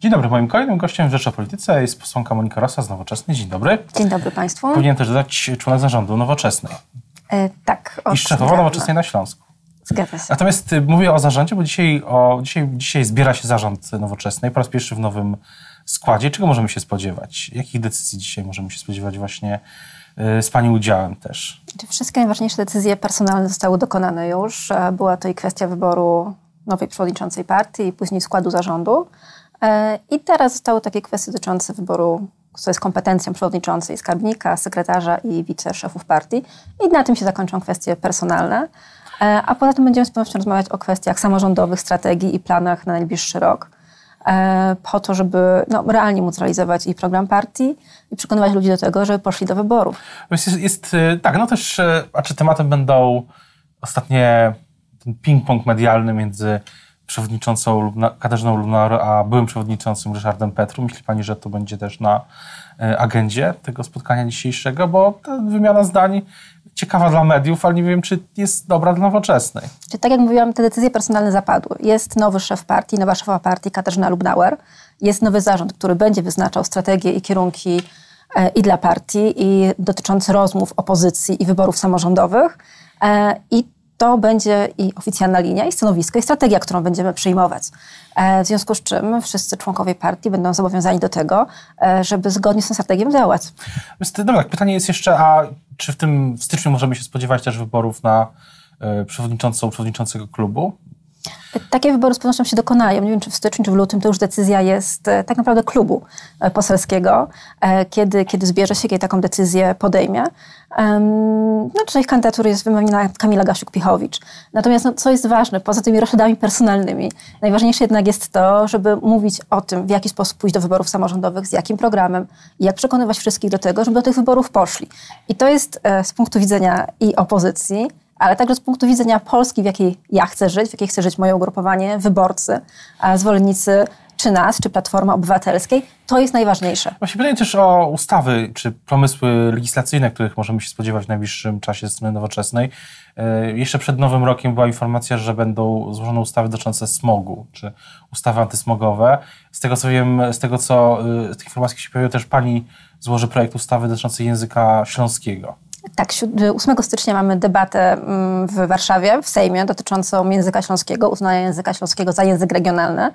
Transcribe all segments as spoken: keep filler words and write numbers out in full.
Dzień dobry, moim kolejnym gościem w Rzecz o Polityce jest posłanka Monika Rosa z Nowoczesnej. Dzień dobry. Dzień dobry Państwu. Powinien też dodać członek zarządu Nowoczesnej. E, tak. I szefowa Nowoczesnej na Śląsku. Zgadza się. Natomiast mówię o zarządzie, bo dzisiaj, o, dzisiaj, dzisiaj zbiera się zarząd Nowoczesnej po raz pierwszy w nowym składzie. Czego możemy się spodziewać? Jakich decyzji dzisiaj możemy się spodziewać właśnie y, z Pani udziałem też? Wszystkie najważniejsze decyzje personalne zostały dokonane już. Była to i kwestia wyboru nowej przewodniczącej partii i później składu zarządu. I teraz zostały takie kwestie dotyczące wyboru, co jest kompetencją przewodniczącej, skarbnika, sekretarza i wiceszefów partii. I na tym się zakończą kwestie personalne. A poza tym będziemy z pewnością rozmawiać o kwestiach samorządowych, strategii i planach na najbliższy rok. Po to, żeby no, realnie móc realizować i program partii i przekonywać ludzi do tego, żeby poszli do wyborów. Jest, jest tak, no też, a czy tematem będą ostatnie ten ping-pong medialny między przewodniczącą Lubna, Katarzyną Lubnauer, a byłym przewodniczącym Ryszardem Petru. Myśli Pani, że to będzie też na agendzie tego spotkania dzisiejszego? Bo ta wymiana zdań ciekawa dla mediów, ale nie wiem, czy jest dobra dla Nowoczesnej. Czyli tak jak mówiłam, te decyzje personalne zapadły. Jest nowy szef partii, nowa szefowa partii Katarzyna Lubnauer. Jest nowy zarząd, który będzie wyznaczał strategie i kierunki e, i dla partii, i dotyczące rozmów opozycji i wyborów samorządowych. E, I to będzie i oficjalna linia, i stanowisko, i strategia, którą będziemy przyjmować. E, w związku z czym wszyscy członkowie partii będą zobowiązani do tego, e, żeby zgodnie z tą strategią działać. Dobra, tak, pytanie jest jeszcze, a czy w tym w styczniu możemy się spodziewać też wyborów na y, przewodniczącą, przewodniczącego klubu? Takie wybory z pewnością się dokonają. Nie wiem, czy w styczniu, czy w lutym, to już decyzja jest e, tak naprawdę klubu e, poselskiego, e, kiedy, kiedy zbierze się, kiedy taką decyzję podejmie. Um, no, część kandydatur jest wymieniona Kamila Gasiuk-Pihowicz. Natomiast no, co jest ważne, poza tymi roszadami personalnymi, najważniejsze jednak jest to, żeby mówić o tym, w jaki sposób pójść do wyborów samorządowych, z jakim programem i jak przekonywać wszystkich do tego, żeby do tych wyborów poszli. I to jest e, z punktu widzenia i opozycji, ale także z punktu widzenia Polski, w jakiej ja chcę żyć, w jakiej chce żyć moje ugrupowanie, wyborcy, a zwolennicy czy nas, czy Platformy Obywatelskiej, to jest najważniejsze. Właśnie pytanie też o ustawy, czy pomysły legislacyjne, których możemy się spodziewać w najbliższym czasie ze strony Nowoczesnej. Jeszcze przed Nowym Rokiem była informacja, że będą złożone ustawy dotyczące smogu, czy ustawy antysmogowe. Z tego co wiem, z tego co, z tych informacji się pojawiło, też Pani złoży projekt ustawy dotyczącej języka śląskiego. Tak, ósmego stycznia mamy debatę w Warszawie, w Sejmie, dotyczącą języka śląskiego, uznania języka śląskiego za język regionalny.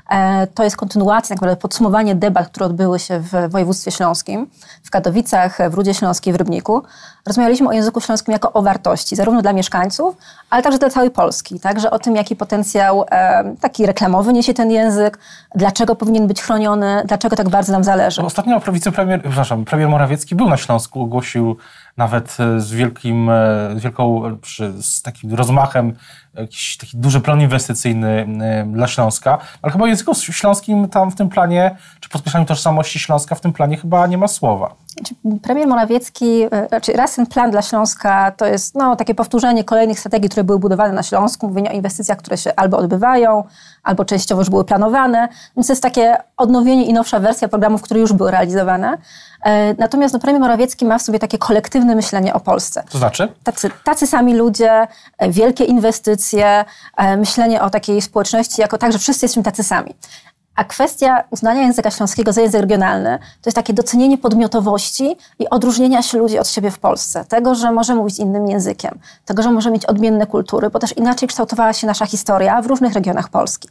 To jest kontynuacja, tak naprawdę podsumowanie debat, które odbyły się w województwie śląskim, w Katowicach, w Rudzie Śląskiej, w Rybniku. Rozmawialiśmy o języku śląskim jako o wartości, zarówno dla mieszkańców, ale także dla całej Polski. Także o tym, jaki potencjał taki reklamowy niesie ten język, dlaczego powinien być chroniony, dlaczego tak bardzo nam zależy. Ostatnio wicepremier, przepraszam, premier Morawiecki był na Śląsku, ogłosił nawet z wielkim, z wielką, z takim rozmachem jakiś taki duży plan inwestycyjny dla Śląska, ale chyba o języku śląskim tam w tym planie, czy podkreślaniu tożsamości Śląska w tym planie chyba nie ma słowa. Premier Morawiecki, znaczy raz ten plan dla Śląska to jest no, takie powtórzenie kolejnych strategii, które były budowane na Śląsku, mówienie o inwestycjach, które się albo odbywają, albo częściowo już były planowane, więc to jest takie odnowienie i nowsza wersja programów, które już były realizowane. Natomiast no, premier Morawiecki ma w sobie takie kolektywne myślenie o Polsce. To znaczy? Tacy, tacy sami ludzie, wielkie inwestycje, myślenie o takiej społeczności jako tak, że wszyscy jesteśmy tacy sami. A kwestia uznania języka śląskiego za język regionalny to jest takie docenienie podmiotowości i odróżnienia się ludzi od siebie w Polsce. Tego, że możemy mówić innym językiem. Tego, że możemy mieć odmienne kultury, bo też inaczej kształtowała się nasza historia w różnych regionach Polski.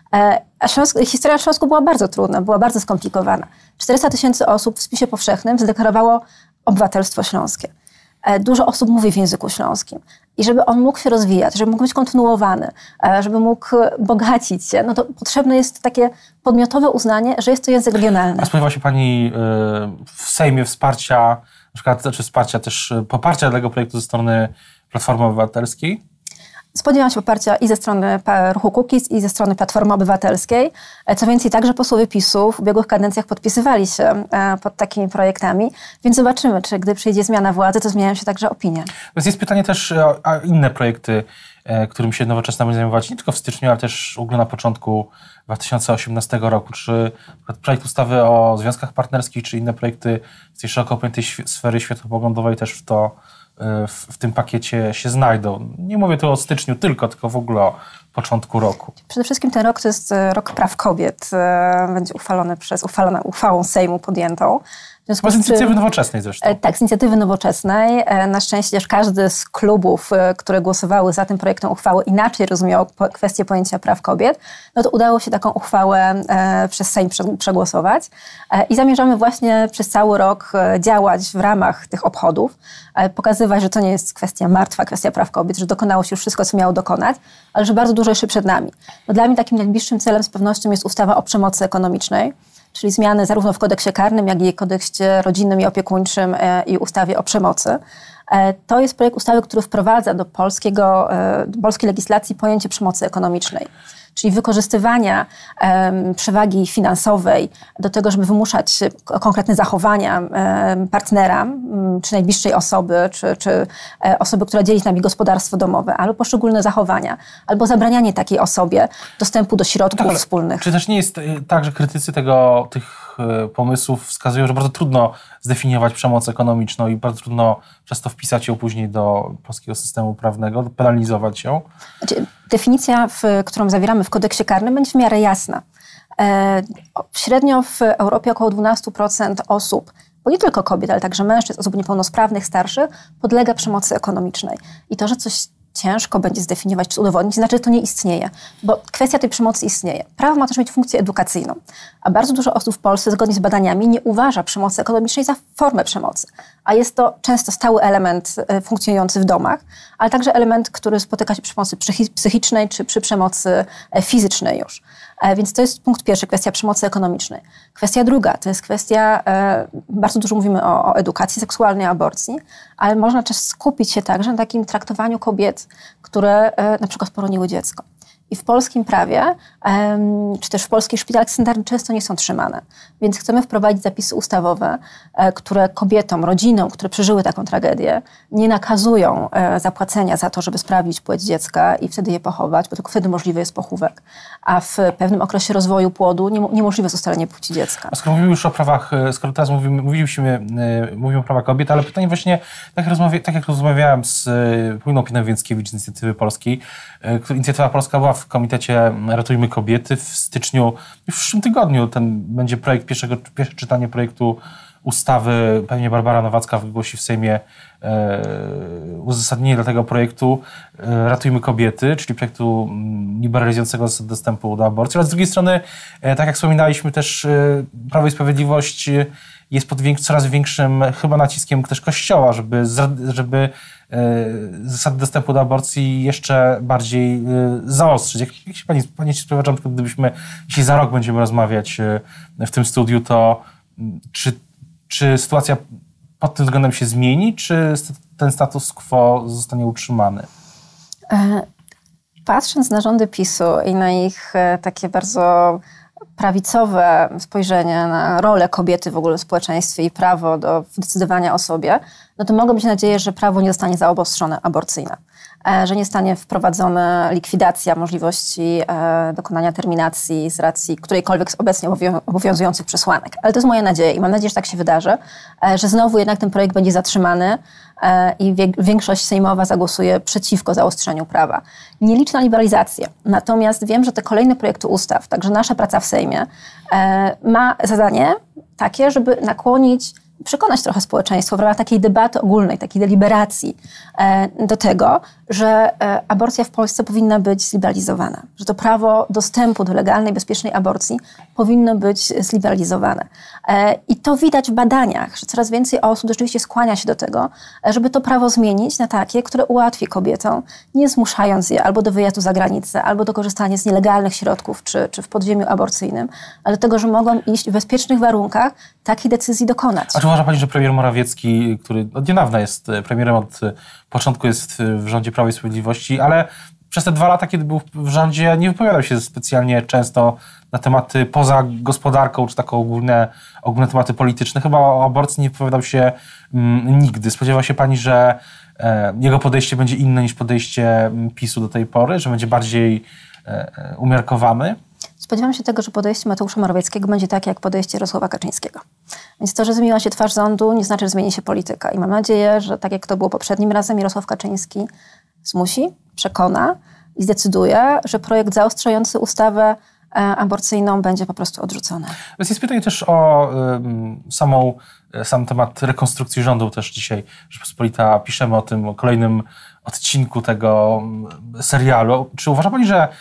A Śląsk, historia na Śląsku była bardzo trudna, była bardzo skomplikowana. czterysta tysięcy osób w spisie powszechnym zadeklarowało obywatelstwo śląskie. Dużo osób mówi w języku śląskim. I żeby on mógł się rozwijać, żeby mógł być kontynuowany, żeby mógł bogacić się, no to potrzebne jest takie podmiotowe uznanie, że jest to język regionalny. A spodziewa się Pani w Sejmie wsparcia, na przykład, czy wsparcia też, poparcia dla tego projektu ze strony Platformy Obywatelskiej? Spodziewam się poparcia i ze strony ruchu Kukiz, i ze strony Platformy Obywatelskiej. Co więcej, także posłowie PiSu w ubiegłych kadencjach podpisywali się pod takimi projektami, więc zobaczymy, czy gdy przyjdzie zmiana władzy, to zmieniają się także opinie. Więc jest pytanie też o inne projekty, którym się Nowoczesna będzie zajmować, nie tylko w styczniu, ale też w ogóle na początku dwa tysiące osiemnastego roku. Czy projekt ustawy o związkach partnerskich, czy inne projekty z tej szeroko pojętej sfery światopoglądowej też w to w, w tym pakiecie się znajdą? Nie mówię tu o styczniu tylko, tylko w ogóle o początku roku. Przede wszystkim ten rok to jest rok praw kobiet. Będzie uchwalony przez, uchwalona uchwałą Sejmu podjętą. Z inicjatywy nowoczesnej zresztą. Tak, z inicjatywy nowoczesnej. Na szczęście też każdy z klubów, które głosowały za tym projektem uchwały, inaczej rozumiał kwestię pojęcia praw kobiet, no to udało się taką uchwałę przez Sejm przegłosować. I zamierzamy właśnie przez cały rok działać w ramach tych obchodów, pokazywać, że to nie jest kwestia martwa, kwestia praw kobiet, że dokonało się już wszystko, co miało dokonać, ale że bardzo dużo jeszcze przed nami. No dla mnie takim najbliższym celem z pewnością jest ustawa o przemocy ekonomicznej, czyli zmiany zarówno w kodeksie karnym, jak i kodeksie rodzinnym i opiekuńczym i ustawie o przemocy. To jest projekt ustawy, który wprowadza do, polskiego, do polskiej legislacji pojęcie przemocy ekonomicznej, czyli wykorzystywania um, przewagi finansowej do tego, żeby wymuszać konkretne zachowania um, partnera, um, czy najbliższej osoby, czy, czy um, osoby, która dzieli z nami gospodarstwo domowe, albo poszczególne zachowania, albo zabranianie takiej osobie dostępu do środków tak, wspólnych. Czy też nie jest tak, że krytycy tego, tych pomysłów wskazują, że bardzo trudno zdefiniować przemoc ekonomiczną i bardzo trudno przez to wpisać ją później do polskiego systemu prawnego, penalizować ją? Znaczy, definicja, w, którą zawieramy w kodeksie karnym, będzie w miarę jasna. E, średnio w Europie około dwanaście procent osób, bo nie tylko kobiet, ale także mężczyzn, osób niepełnosprawnych, starszych, podlega przemocy ekonomicznej. I to, że coś ciężko będzie zdefiniować czy udowodnić, znaczy, że to nie istnieje, bo kwestia tej przemocy istnieje. Prawo ma też mieć funkcję edukacyjną, a bardzo dużo osób w Polsce, zgodnie z badaniami, nie uważa przemocy ekonomicznej za formę przemocy, a jest to często stały element funkcjonujący w domach, ale także element, który spotyka się przy przemocy psychicznej czy przy przemocy fizycznej już. Więc to jest punkt pierwszy, kwestia przemocy ekonomicznej. Kwestia druga, to jest kwestia, bardzo dużo mówimy o, o edukacji seksualnej, aborcji, ale można też skupić się także na takim traktowaniu kobiet, które na przykład poroniły dziecko. I w polskim prawie, czy też w polskich szpitalach sanitarnych często nie są trzymane. Więc chcemy wprowadzić zapisy ustawowe, które kobietom, rodzinom, które przeżyły taką tragedię, nie nakazują zapłacenia za to, żeby sprawdzić płeć dziecka i wtedy je pochować, bo tylko wtedy możliwy jest pochówek. A w pewnym okresie rozwoju płodu niemożliwe jest ustalenie płci dziecka. A skoro mówimy już o prawach, skoro teraz mówimy, mówiliśmy, mówimy o prawach kobiet, ale pytanie właśnie, tak, rozmawia, tak jak rozmawiałem z Pauliną Pinowieckiewicz z Inicjatywy Polskiej, Inicjatywa Polska była w Komitecie Ratujmy Kobiety. W styczniu, już w przyszłym tygodniu ten będzie projekt, pierwszego, pierwsze czytanie projektu ustawy. Pewnie Barbara Nowacka wygłosi w Sejmie e, uzasadnienie dla tego projektu e, Ratujmy Kobiety, czyli projektu liberalizującego zasady dostępu do aborcji. Ale z drugiej strony, e, tak jak wspominaliśmy, też e, Prawo i Sprawiedliwość jest pod więk- coraz większym chyba naciskiem też Kościoła, żeby, żeby zasady dostępu do aborcji jeszcze bardziej zaostrzyć. Jak, jak się pani, pani się sprawia, gdybyśmy, jeśli za rok będziemy rozmawiać w tym studiu, to czy, czy sytuacja pod tym względem się zmieni, czy ten status quo zostanie utrzymany? Patrząc na rządy PiSu i na ich takie bardzo prawicowe spojrzenie na rolę kobiety w ogóle w społeczeństwie i prawo do decydowania o sobie, no to mogą mieć nadzieję, że prawo nie zostanie zaobostrzone aborcyjne, że nie zostanie wprowadzona likwidacja możliwości dokonania terminacji z racji którejkolwiek z obecnie obowiązujących przesłanek. Ale to jest moja nadzieja i mam nadzieję, że tak się wydarzy, że znowu jednak ten projekt będzie zatrzymany i większość sejmowa zagłosuje przeciwko zaostrzeniu prawa. Nieliczna liberalizacja. Natomiast wiem, że te kolejne projekty ustaw, także nasza praca w Sejmie, ma zadanie takie, żeby nakłonić, przekonać trochę społeczeństwo w ramach takiej debaty ogólnej, takiej deliberacji do tego, że aborcja w Polsce powinna być zliberalizowana, że to prawo dostępu do legalnej, bezpiecznej aborcji powinno być zliberalizowane. I to widać w badaniach, że coraz więcej osób rzeczywiście skłania się do tego, żeby to prawo zmienić na takie, które ułatwi kobietom, nie zmuszając je albo do wyjazdu za granicę, albo do korzystania z nielegalnych środków, czy, czy w podziemiu aborcyjnym, ale do tego, że mogą iść w bezpiecznych warunkach takiej decyzji dokonać. A czy uważa pani, że premier Morawiecki, który od niedawna jest premierem, od początku jest w rządzie Prawa i Sprawiedliwości, ale przez te dwa lata, kiedy był w rządzie, nie wypowiadał się specjalnie często na tematy poza gospodarką, czy takie ogólne, ogólne tematy polityczne. Chyba o aborcji nie wypowiadał się mm, nigdy. Spodziewa się pani, że e, jego podejście będzie inne niż podejście PiSu do tej pory, że będzie bardziej e, umiarkowany? Spodziewam się tego, że podejście Mateusza Morawieckiego będzie takie jak podejście Jarosława Kaczyńskiego. Więc to, że zmieniła się twarz rządu, nie znaczy, że zmieni się polityka. I mam nadzieję, że tak jak to było poprzednim razem, Jarosław Kaczyński zmusi, przekona i zdecyduje, że projekt zaostrzający ustawę aborcyjną będzie po prostu odrzucony. Więc jest pytanie też o y, samą, sam temat rekonstrukcji rządu też dzisiaj. Rzeczpospolita piszemy o tym, o kolejnym odcinku tego serialu. Czy uważa pani, że,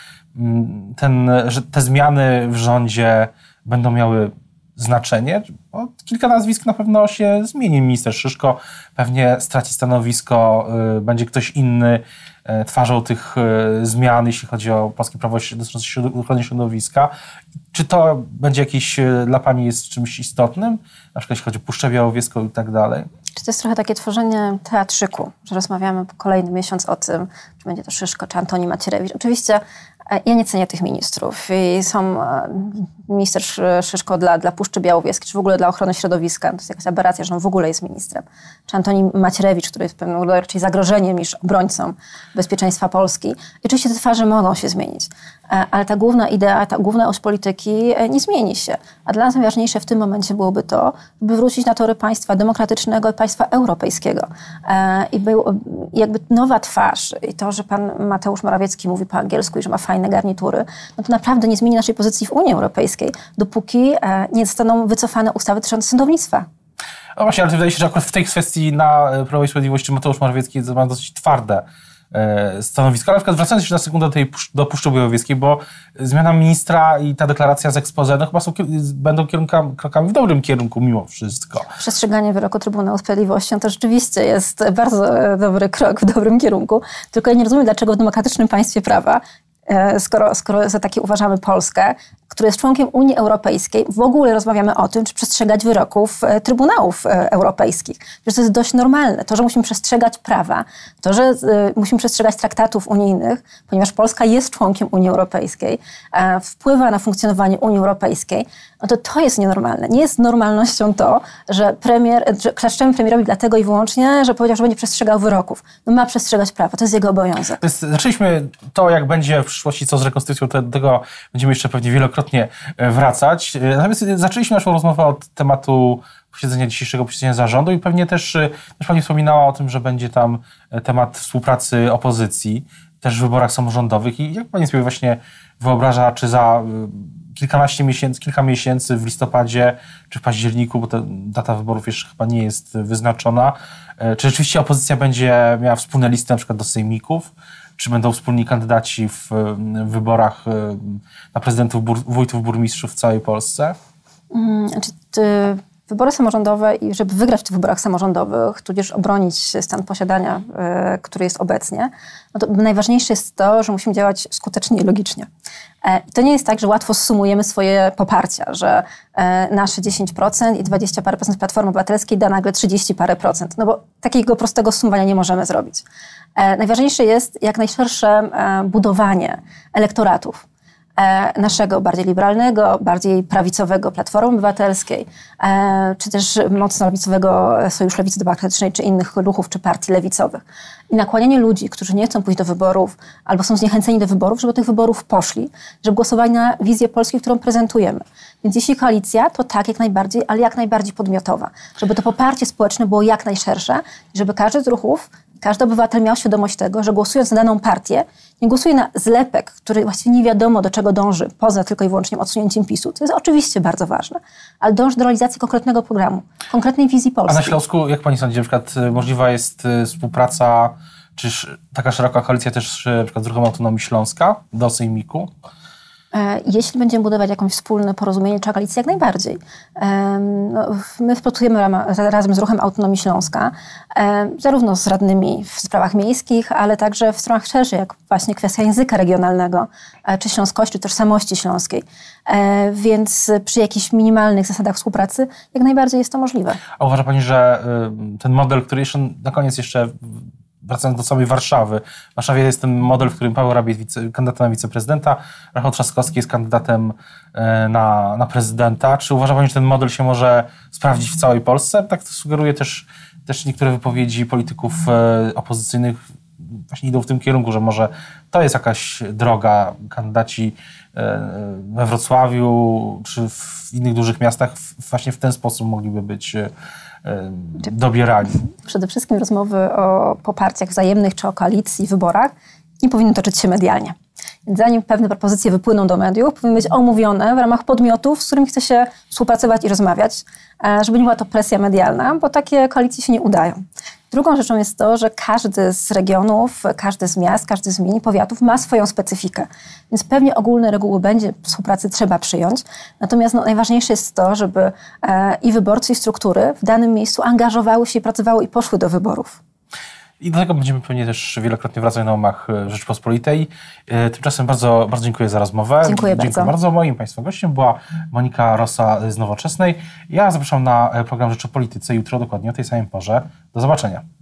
ten, że te zmiany w rządzie będą miały znaczenie? Bo kilka nazwisk na pewno się zmieni. Minister Szyszko pewnie straci stanowisko, y, będzie ktoś inny y, twarzą tych y, zmian, jeśli chodzi o polskie prawo dotyczące ochrony środowiska. Czy to będzie jakiś y, dla pani jest czymś istotnym? Na przykład jeśli chodzi o Puszczę Białowieską i tak dalej. Czy to jest trochę takie tworzenie teatrzyku, że rozmawiamy kolejny miesiąc o tym, czy będzie to Szyszko, czy Antoni Macierewicz. Oczywiście ja nie cenię tych ministrów. I są minister Szyszko dla, dla Puszczy Białowieskiej, czy w ogóle dla ochrony środowiska. To jest jakaś aberracja, że on w ogóle jest ministrem. Czy Antoni Macierewicz, który jest pewnym raczej zagrożeniem niż obrońcą bezpieczeństwa Polski. I oczywiście te twarze mogą się zmienić. Ale ta główna idea, ta główna oś polityki nie zmieni się. A dla nas najważniejsze w tym momencie byłoby to, by wrócić na tory państwa demokratycznego i państwa europejskiego. I był jakby nowa twarz. I to, że pan Mateusz Morawiecki mówi po angielsku i że ma fajne garnitury, no to naprawdę nie zmieni naszej pozycji w Unii Europejskiej, dopóki nie zostaną wycofane ustawy dotyczące sądownictwa. No właśnie, ale wydaje się, że akurat w tej kwestii na Prawo i Sprawiedliwości Mateusz Morawiecki ma dosyć twarde stanowisko. Ale na przykład wracając jeszcze na sekundę do, tej, do Puszczy Białowieskiej, bo zmiana ministra i ta deklaracja z exposé no chyba są, będą kierunkami, krokami w dobrym kierunku mimo wszystko. Przestrzeganie wyroku Trybunału Sprawiedliwości to rzeczywiście jest bardzo dobry krok w dobrym kierunku, tylko ja nie rozumiem, dlaczego w demokratycznym państwie prawa, skoro, skoro za takie uważamy Polskę, który jest członkiem Unii Europejskiej, w ogóle rozmawiamy o tym, czy przestrzegać wyroków Trybunałów Europejskich. Przecież to jest dość normalne. To, że musimy przestrzegać prawa, to, że musimy przestrzegać traktatów unijnych, ponieważ Polska jest członkiem Unii Europejskiej, wpływa na funkcjonowanie Unii Europejskiej, no to to jest nienormalne. Nie jest normalnością to, że premier, że klaszczemy premierowi dlatego i wyłącznie, że powiedział, że będzie przestrzegał wyroków. No ma przestrzegać prawa, to jest jego obowiązek. Jest, zaczęliśmy to, jak będzie w przyszłości, co z rekonstrukcją, do tego będziemy jeszcze pewnie wielokrotnie wracać. Natomiast zaczęliśmy naszą rozmowę od tematu posiedzenia dzisiejszego posiedzenia zarządu i pewnie też, też pani wspominała o tym, że będzie tam temat współpracy opozycji, też w wyborach samorządowych. I jak pani sobie właśnie wyobraża, czy za kilkanaście miesięcy, kilka miesięcy w listopadzie czy w październiku, bo ta data wyborów jeszcze chyba nie jest wyznaczona, czy rzeczywiście opozycja będzie miała wspólne listy na przykład do sejmików, czy będą wspólni kandydaci w, w wyborach na prezydentów, bur, wójtów, burmistrzów w całej Polsce? Hmm, znaczy, ty, wybory samorządowe i żeby wygrać w tych wyborach samorządowych, tudzież obronić stan posiadania, y, który jest obecnie, no to najważniejsze jest to, że musimy działać skutecznie i logicznie. I to nie jest tak, że łatwo zsumujemy swoje poparcia, że nasze dziesięć procent i dwadzieścia parę procent Platformy Obywatelskiej da nagle trzydzieści parę procent. No bo takiego prostego sumowania nie możemy zrobić. Najważniejsze jest jak najszersze budowanie elektoratów naszego bardziej liberalnego, bardziej prawicowego Platformy Obywatelskiej, czy też mocno lewicowego Sojuszu Lewicy Demokratycznej, czy innych ruchów, czy partii lewicowych. I nakłanianie ludzi, którzy nie chcą pójść do wyborów, albo są zniechęceni do wyborów, żeby do tych wyborów poszli, żeby głosowali na wizję Polski, którą prezentujemy. Więc jeśli koalicja, to tak jak najbardziej, ale jak najbardziej podmiotowa. Żeby to poparcie społeczne było jak najszersze, żeby każdy z ruchów, każdy obywatel miał świadomość tego, że głosując na daną partię, nie głosuje na zlepek, który właściwie nie wiadomo do czego dąży, poza tylko i wyłącznie odsunięciem PiSu. To jest oczywiście bardzo ważne, ale dąży do realizacji konkretnego programu, konkretnej wizji Polski. A na Śląsku, jak pani sądzi, na przykład możliwa jest współpraca, czy taka szeroka koalicja też na przykład z Ruchem Autonomii Śląska do sejmiku? Jeśli będziemy budować jakieś wspólne porozumienie czy koalicję, jak najbardziej. No, my współpracujemy razem z Ruchem Autonomii Śląska, zarówno z radnymi w sprawach miejskich, ale także w sprawach szerszych, jak właśnie kwestia języka regionalnego, czy śląskości, czy tożsamości śląskiej. Więc przy jakichś minimalnych zasadach współpracy jak najbardziej jest to możliwe. A uważa pani, że ten model, który jeszcze na koniec jeszcze... Wracając do samej Warszawy. W Warszawie jest ten model, w którym Paweł Rabie jest wice, kandydatem na wiceprezydenta, Rafał Trzaskowski jest kandydatem na, na prezydenta. Czy uważa pani, że ten model się może sprawdzić w całej Polsce? Tak to sugeruje też, też niektóre wypowiedzi polityków opozycyjnych, właśnie idą w tym kierunku, że może to jest jakaś droga. Kandydaci we Wrocławiu czy w innych dużych miastach właśnie w ten sposób mogliby być dobierani. Przede wszystkim rozmowy o poparciach wzajemnych czy o koalicji, wyborach nie powinny toczyć się medialnie. Więc zanim pewne propozycje wypłyną do mediów, powinny być omówione w ramach podmiotów, z którymi chce się współpracować i rozmawiać, żeby nie była to presja medialna, bo takie koalicje się nie udają. Drugą rzeczą jest to, że każdy z regionów, każdy z miast, każdy z gmin, powiatów ma swoją specyfikę. Więc pewnie ogólne reguły będzie współpracy trzeba przyjąć. Natomiast no, najważniejsze jest to, żeby e, i wyborcy, i struktury w danym miejscu angażowały się i pracowały i poszły do wyborów. I do tego będziemy pewnie też wielokrotnie wracać na łamach Rzeczpospolitej. Tymczasem bardzo, bardzo dziękuję za rozmowę. Dziękuję, dziękuję bardzo. bardzo. Moim Państwa gościem była Monika Rosa z Nowoczesnej. Ja zapraszam na program Rzecz o Polityce jutro dokładnie o tej samej porze. Do zobaczenia.